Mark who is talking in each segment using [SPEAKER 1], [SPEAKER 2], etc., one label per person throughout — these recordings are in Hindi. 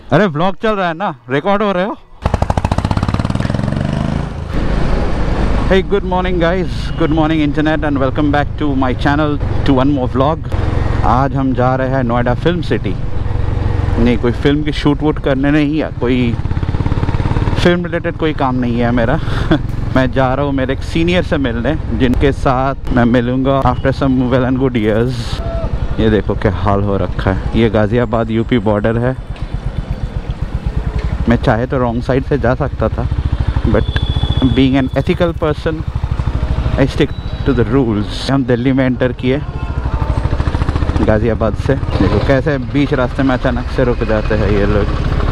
[SPEAKER 1] अरे व्लॉग चल रहा है ना, रिकॉर्ड हो रहे हो। Hey, good morning guys, good morning internet and welcome back to my channel to one more vlog। आज हम जा रहे हैं नोएडा फिल्म सिटी। नहीं, कोई फिल्म की शूट वूट करने नहीं है, कोई फिल्म रिलेटेड कोई काम नहीं है मेरा। मैं जा रहा हूँ मेरे एक सीनियर से मिलने, जिनके साथ मैं मिलूँगा after some well and good years. ये देखो क्या हाल हो रखा है। ये गाज़ियाबाद यूपी बॉर्डर है। मैं चाहे तो रॉन्ग साइड से जा सकता था, but being an ethical person I stick to the rules. हम दिल्ली में एंटर किए गाज़ियाबाद से। देखो कैसे बीच रास्ते में अचानक से रुक जाते हैं ये लोग।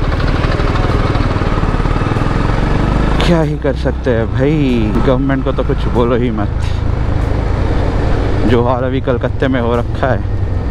[SPEAKER 1] क्या ही कर सकते हैं भाई, गवर्नमेंट को तो कुछ बोलो ही मत। जो हाल अभी कलकत्ते में हो रखा है,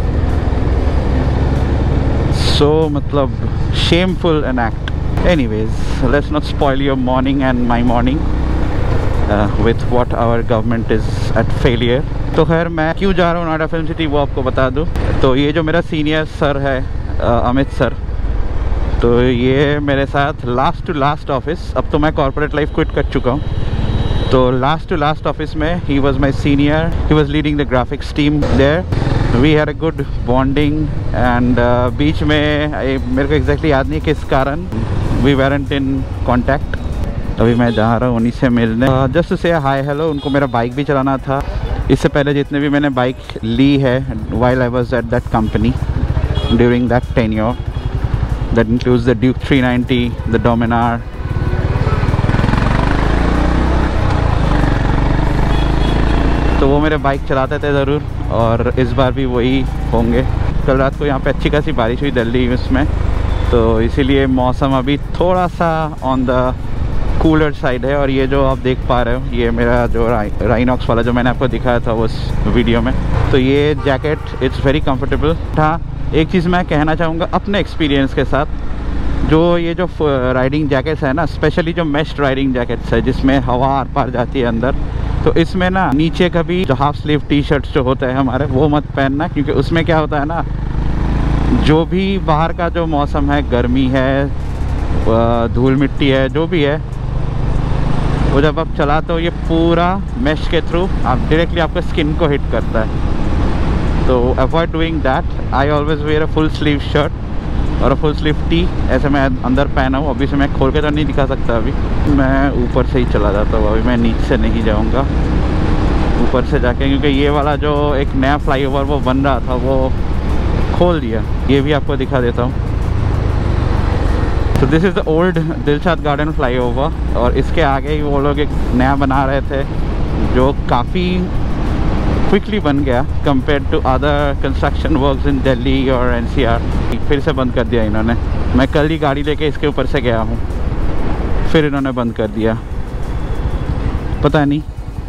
[SPEAKER 1] सो मतलब shameful an act. Anyways, let's not spoil your morning and my morning with what our government is at failure। तो खैर मैं क्यों जा रहा हूँ नोएडा फिल्म सिटी वो आपको बता दूँ। तो ये जो मेरा सीनियर सर है अमित सर, तो ये मेरे साथ लास्ट टू लास्ट ऑफिस, अब तो मैं कॉर्पोरेट लाइफ क्विट कर चुका हूँ। तो लास्ट टू लास्ट ऑफिस में he was my senior, he was leading the graphics team there. We had a good bonding and बीच में मेरे को एग्जैक्टली याद नहीं किस कारण वी वेरंट इन कॉन्टैक्ट। अभी मैं जा रहा हूँ उन्हीं से मिलने, जस्ट टू से हाय हेलो। उनको मेरा बाइक भी चलाना था। इससे पहले जितने भी मैंने बाइक ली है while I was at that company during that tenure, that includes the Duke 390, the Dominar. तो वो मेरे बाइक चलाते थे ज़रूर, और इस बार भी वही होंगे। कल रात को यहाँ पे अच्छी खासी बारिश हुई दिल्ली उसमें, तो इसीलिए मौसम अभी थोड़ा सा ऑन द कूलर साइड है। और ये जो आप देख पा रहे हो, ये मेरा जो राइनॉक्स वाला जो मैंने आपको दिखाया था उस वीडियो में, तो ये जैकेट इट्स वेरी कंफर्टेबल। हाँ, एक चीज़ मैं कहना चाहूँगा अपने एक्सपीरियंस के साथ, जो ये जो राइडिंग जैकेट्स है ना, स्पेशली जो मेश राइडिंग जैकेट्स है जिसमें हवा आर पार जाती है अंदर, तो इसमें ना नीचे कभी जो हाफ स्लीव टी शर्ट्स जो होते हैं हमारे, वो मत पहनना। क्योंकि उसमें क्या होता है ना, जो भी बाहर का जो मौसम है, गर्मी है, धूल मिट्टी है, जो भी है, वो जब आप चलाते हो ये पूरा मेश के थ्रू आप डायरेक्टली आपके स्किन को हिट करता है। तो avoid doing that. I always wear a full sleeve shirt और अ फुल स्लीव टी। ऐसे मैं अंदर पहना हूँ। अभी से मैं खोल के तो नहीं दिखा सकता, अभी मैं ऊपर से ही चला जाता हूँ। अभी मैं नीचे से नहीं जाऊँगा, ऊपर से जाके, क्योंकि ये वाला जो एक नया फ्लाईओवर वो बन रहा था वो खोल दिया। ये भी आपको दिखा देता हूँ। तो this is the old Dilshad Garden flyover, और इसके आगे ही वो लोग एक नया बना रहे थे जो काफ़ी क्विकली बन गया compare to other construction works in Delhi और एनसीआर। फिर से बंद कर दिया इन्होंने। मैं कल ही गाड़ी लेके इसके ऊपर से गया हूँ, फिर इन्होंने बंद कर दिया। पता नहीं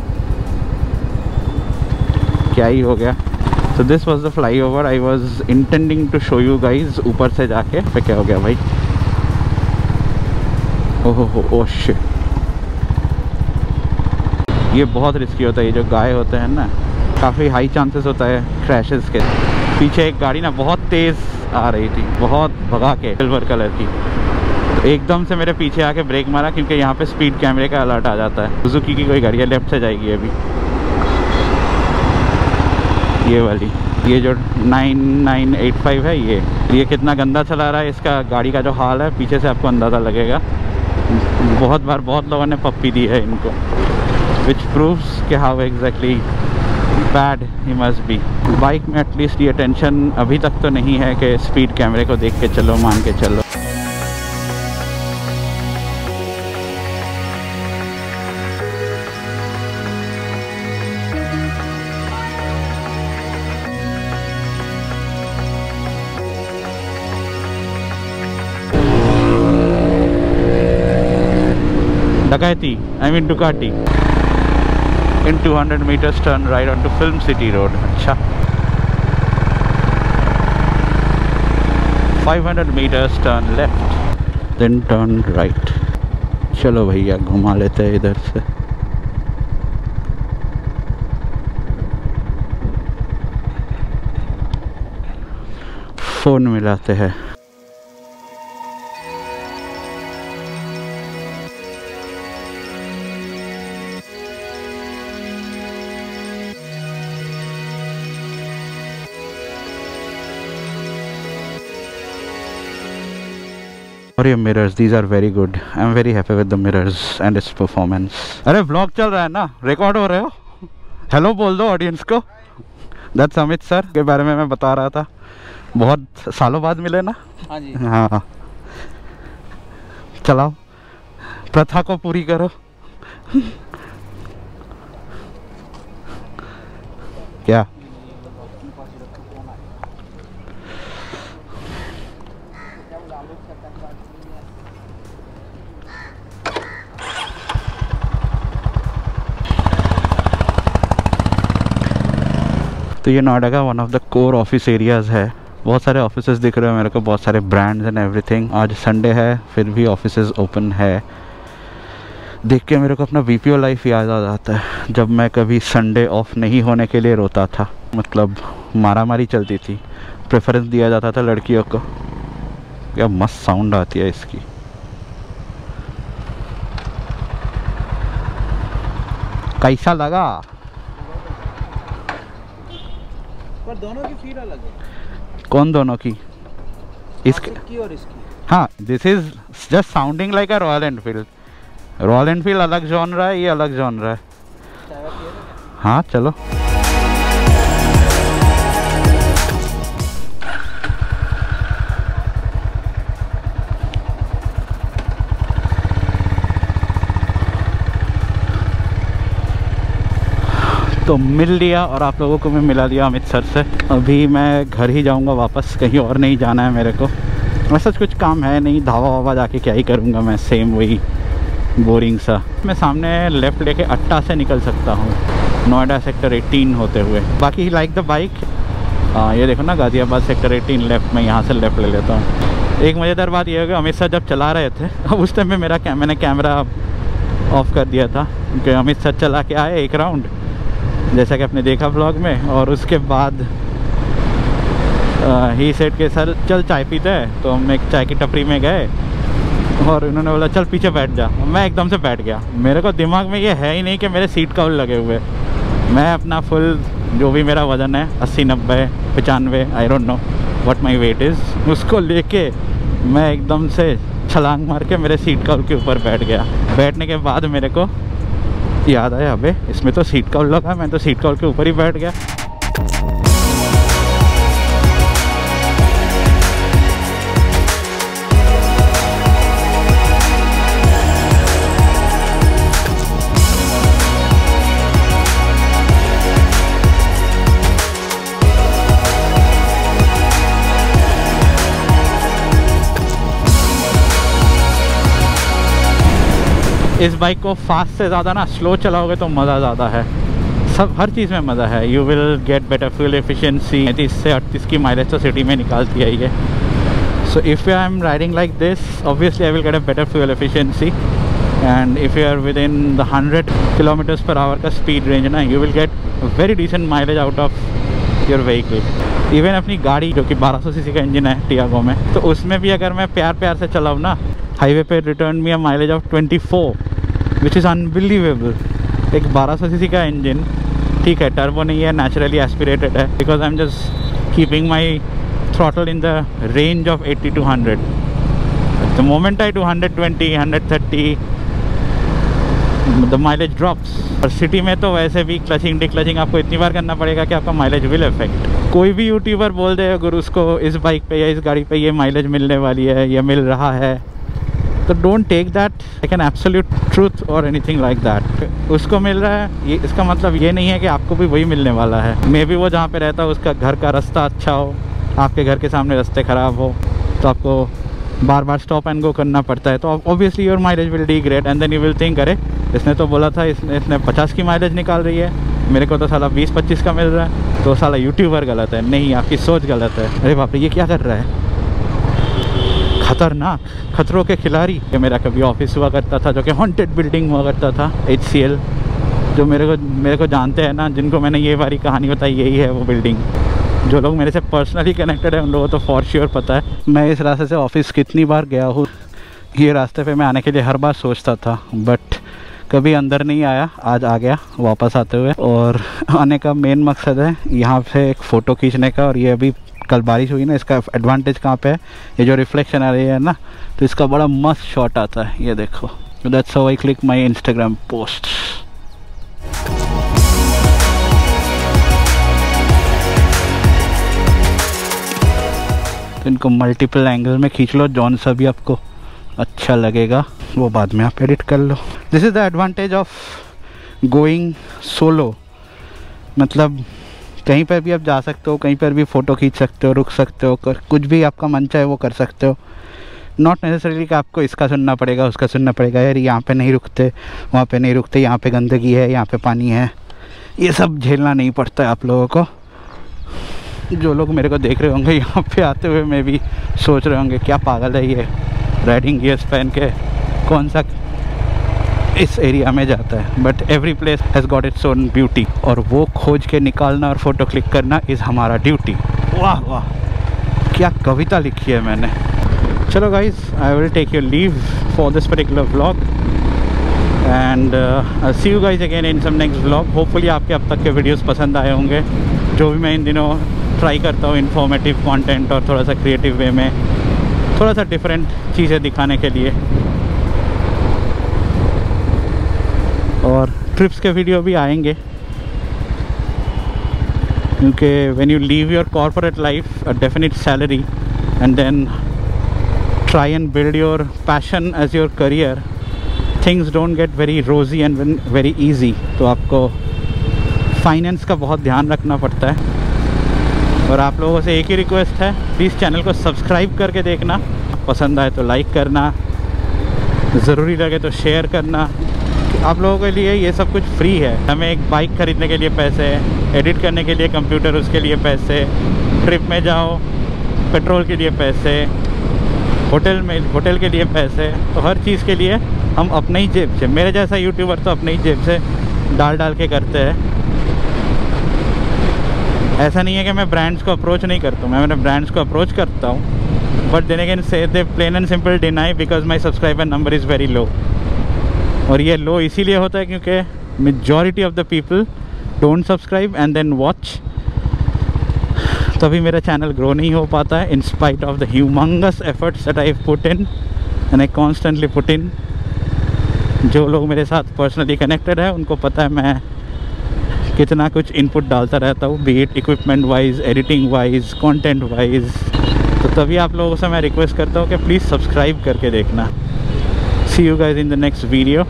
[SPEAKER 1] क्या ही हो गया। So this was the flyover I was intending to show you guys। ऊपर से जाके फिर क्या हो गया भाई, ओह शिट। ये बहुत रिस्की होता है। ये जो गाय होते हैं ना, काफ़ी हाई चांसेस होता है क्रैशेस के। पीछे एक गाड़ी ना बहुत तेज़ आ रही थी, बहुत भगा के, सिल्वर कलर की। तो एकदम से मेरे पीछे आके ब्रेक मारा, क्योंकि यहाँ पे स्पीड कैमरे का अलर्ट आ जाता है। सुजुकी की कोई गाड़ी है, लेफ्ट से जाएगी अभी, ये वाली, ये जो 9985 है। ये कितना गंदा चला रहा है, इसका गाड़ी का जो हाल है पीछे से आपको अंदाज़ा लगेगा। बहुत बार बहुत लोगों ने पप्पी दी है इनको, विच प्रूव्स कि how exactly bad he must be. Bike में एटलीस्ट ये टेंशन अभी तक तो नहीं है कि स्पीड कैमरे को देख के चलो, मान के चलो। Ducati, I mean Ducati, in 200 meters turn right onto Film City Road। अच्छा, 500 meters turn left, then turn right। चलो भैया घुमा लेते हैं इधर से। फ़ोन मिलाते हैं। और ये mirrors, these are very good. I am very happy with the mirrors and its performance. अरे व्लॉग चल रहा है ना, रिकॉर्ड हो रहे हो? हेलो बोल दो ऑडियंस को। दैट्स अमित सर के बारे में मैं बता रहा था, बहुत सालों बाद मिले ना।
[SPEAKER 2] हाँ जी।
[SPEAKER 1] हाँ, चलाओ, प्रथा को पूरी करो। क्या तो ये नोएडा का one of the core office areas है। बहुत सारे ऑफिसेज दिख रहे हैं मेरे को, बहुत सारे ब्रांड्स एंड एवरीथिंग। आज संडे है फिर भी ऑफिसेज ओपन है। देख के मेरे को अपना बीपीओ लाइफ याद आ जाता है, जब मैं कभी संडे ऑफ नहीं होने के लिए रोता था। मतलब मारामारी चलती थी, प्रेफरेंस दिया जाता था लड़कियों को। क्या मस्त साउंड आती है इसकी। कैसा लगा?
[SPEAKER 2] पर दोनों की फील अलग है।
[SPEAKER 1] कौन दोनों की?
[SPEAKER 2] इसकी और इसकी।
[SPEAKER 1] हाँ, this is just sounding like a Royal Enfield. Royal Enfield अलग जॉनरा है, ये अलग जॉनरा है। हाँ चलो। तो मिल लिया और आप लोगों को भी मिला दिया अमित सर से। अभी मैं घर ही जाऊंगा वापस, कहीं और नहीं जाना है मेरे को। वैसा कुछ काम है नहीं, धावा वावा जाके क्या ही करूंगा मैं, सेम वही बोरिंग सा। मैं सामने लेफ़्ट लेके अट्टा से निकल सकता हूँ, नोएडा सेक्टर 18 होते हुए। बाकी लाइक द बाइक। ये देखो ना, गाज़ियाबाद सेक्टर 18 लेफ़्ट में, यहाँ से लेफ़्ट ले लेता हूँ। एक मज़ेदार बात यह है कि अमित सर जब चला रहे थे, अब उस टाइम में मैंने कैमरा ऑफ कर दिया था, क्योंकि अमित सर चला के आए एक राउंड, जैसा कि आपने देखा ब्लॉग में। और उसके बाद ही सेट के सर चल चाय पीते हैं। तो हम एक चाय की टपरी में गए और उन्होंने बोला चल पीछे बैठ जा। मैं एकदम से बैठ गया। मेरे को दिमाग में ये है ही नहीं कि मेरे सीट कवर लगे हुए। मैं अपना फुल जो भी मेरा वज़न है 80 90 95 I don't know what my weight is, उसको लेके मैं एकदम से छलांग मार के मेरे सीट कवर के ऊपर बैठ गया। बैठने के बाद मेरे को याद आया, अबे इसमें तो सीट कवर लगा, मैं तो सीट कवर के ऊपर ही बैठ गया। इस बाइक को फास्ट से ज़्यादा ना स्लो चलाओगे तो मज़ा ज़्यादा है। सब हर चीज़ में मज़ा है। You will get better fuel efficiency. 30 से 38 की माइलेज तो सिटी में निकालती है ये। So if I am riding like this, obviously I will get a better fuel efficiency. And if you are within the 100 kilometres per hour का स्पीड रेंज ना, you will get very decent mileage out of your vehicle. Even अपनी गाड़ी जो कि 1200 सीसी का इंजन है टियागो में, तो उसमें भी अगर मैं प्यार से चलाऊँ ना, हाईवे पे return me a mileage of 24, which is unbelievable. एक 1200 सीसी का इंजन, ठीक है टर्बो नहीं है, नेचुरली एस्पिरेटेड है, because I am just keeping my throttle in the range of 80 to 100. The moment I do 120, 130, the mileage drops. और सिटी में तो वैसे भी क्लचिंग डिक्लचिंग आपको इतनी बार करना पड़ेगा कि आपका माइलेज विल इफेक्ट। कोई भी यूट्यूबर बोल दे अगर उसको इस बाइक पे या इस गाड़ी पे ये माइलेज मिलने वाली है या मिल रहा है, तो don't take that like an absolute truth और एनीथिंग लाइक दैट। उसको मिल रहा है, ये इसका मतलब ये नहीं है कि आपको भी वही मिलने वाला है। मे बी वो जहाँ पे रहता है उसका घर का रास्ता अच्छा हो, आपके घर के सामने रास्ते ख़राब हो, तो आपको बार बार स्टॉप एंड गो करना पड़ता है, तो obviously your mileage will degrade and then you will think अरे इसने तो बोला था इसने 50 की माइलेज निकाल रही है, मेरे को तो साला 20-25 का मिल रहा है, तो साला यूट्यूबर गलत है। नहीं, आपकी सोच गलत है। अरे बाप रे, ये क्या कर रहा है? खतरनाक, खतरों के खिलाड़ी। ये मेरा कभी ऑफिस हुआ करता था जो कि हॉन्टेड बिल्डिंग हुआ करता था, HCL। जो मेरे को जानते हैं ना, जिनको मैंने ये वाली कहानी बताई, यही है वो बिल्डिंग। जो लोग मेरे से पर्सनली कनेक्टेड है उन लोगों को तो फॉर श्योर पता है। मैं इस रास्ते से ऑफिस कितनी बार गया हूँ, ये रास्ते पे मैं आने के लिए हर बार सोचता था, बट कभी अंदर नहीं आया। आज आ गया वापस आते हुए, और आने का मेन मकसद है यहाँ से एक फ़ोटो खींचने का। और ये अभी कल बारिश हुई ना, इसका एडवांटेज कहाँ पे है, ये जो रिफ्लेक्शन आ रही है ना, तो इसका बड़ा मस्त शॉट आता है, ये देखो। That's how I click my Instagram post. तो इनको मल्टीपल एंगल में खींच लो, जौन सा भी आपको अच्छा लगेगा वो बाद में आप एडिट कर लो। This is the advantage of going solo, मतलब कहीं पर भी आप जा सकते हो, कहीं पर भी फ़ोटो खींच सकते हो, रुक सकते हो, कुछ भी आपका मन चाहे वो कर सकते हो। नॉट नेसेसरीली कि आपको इसका सुनना पड़ेगा, उसका सुनना पड़ेगा, यार यहाँ पे नहीं रुकते, वहाँ पे नहीं रुकते, यहाँ पे गंदगी है, यहाँ पे पानी है, ये सब झेलना नहीं पड़ता है आप लोगों को। जो लोग मेरे को देख रहे होंगे यहाँ पे आते हुए, मैं भी सोच रहे होंगे क्या पागल है ये, राइडिंग गियर्स पहन के कौन सा इस एरिया में जाता है। But every place has got its own beauty, और वो खोज के निकालना और फ़ोटो क्लिक करना इज़ हमारा ड्यूटी। वाह वाह, क्या कविता लिखी है मैंने। चलो guys, I will take your leave for this particular vlog and see you guys again in some next vlog. Hopefully आपके अब तक के वीडियोस पसंद आए होंगे, जो भी मैं इन दिनों ट्राई करता हूँ इन्फॉर्मेटिव कंटेंट और थोड़ा सा क्रिएटिव वे में थोड़ा सा डिफरेंट चीज़ें दिखाने के लिए। और ट्रिप्स के वीडियो भी आएंगे, क्योंकि when you leave your corporate life, a definite salary, and then try and build your passion as your career, things don't get very rosy and very easy. तो आपको फाइनेंस का बहुत ध्यान रखना पड़ता है। और आप लोगों से एक ही रिक्वेस्ट है, प्लीज़ चैनल को सब्सक्राइब करके देखना, पसंद आए तो लाइक करना, ज़रूरी लगे तो शेयर करना। आप लोगों के लिए ये सब कुछ फ्री है। हमें एक बाइक ख़रीदने के लिए पैसे, एडिट करने के लिए कंप्यूटर, उसके लिए पैसे, ट्रिप में जाओ पेट्रोल के लिए पैसे, होटल के लिए पैसे, तो हर चीज़ के लिए हम अपने ही जेब से, मेरे जैसा यूट्यूबर तो अपने ही जेब से डाल के करते हैं। ऐसा नहीं है कि मैं ब्रांड्स को अप्रोच नहीं करता हूँ, मैं मेरे ब्रांड्स को अप्रोच करता हूँ, बट देन अगेन से they plain and simple deny because my subscriber number is very low. और ये लो इसीलिए होता है क्योंकि majority of the people don't subscribe and then watch, तभी मेरा चैनल ग्रो नहीं हो पाता है, in spite of the humongous efforts that I put in and I constantly put in. जो लोग मेरे साथ पर्सनली कनेक्टेड है उनको पता है मैं कितना कुछ इनपुट डालता रहता हूँ, be it equipment wise, editing wise, content wise. तो तभी आप लोगों से मैं रिक्वेस्ट करता हूँ कि प्लीज़ सब्सक्राइब करके देखना। See you guys in the next video.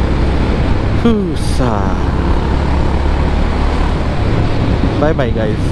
[SPEAKER 1] Bye bye guys.